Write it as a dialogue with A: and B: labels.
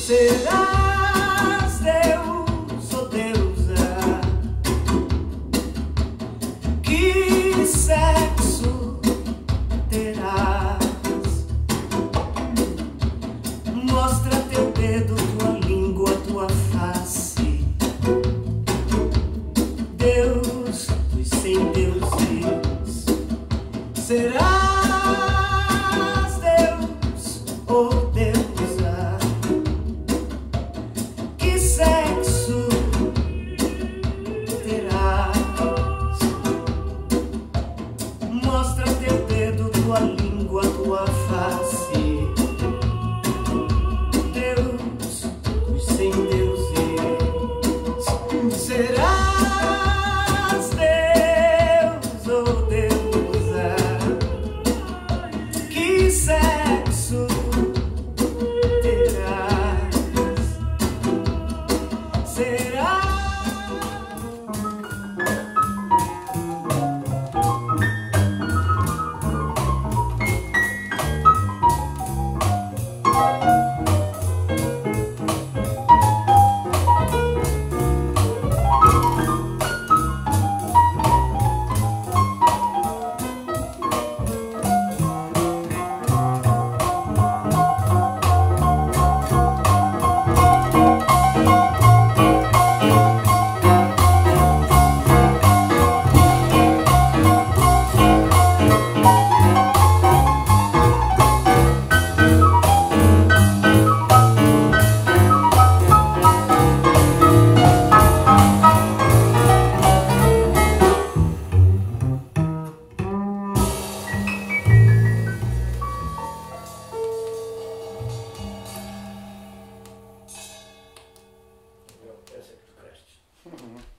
A: Serás Deus ou deusa? Que sexo terás? Mostra teu dedo, tua língua, tua face. Deus dos sem deuses. Serás Deus ou deusa? Que sexo terás? Mostra teu dedo, tua língua, tua face. Deus dos sem deuses. Serás Deus ou deusa? Que sexo terás? Será? Essa é que tu cresces.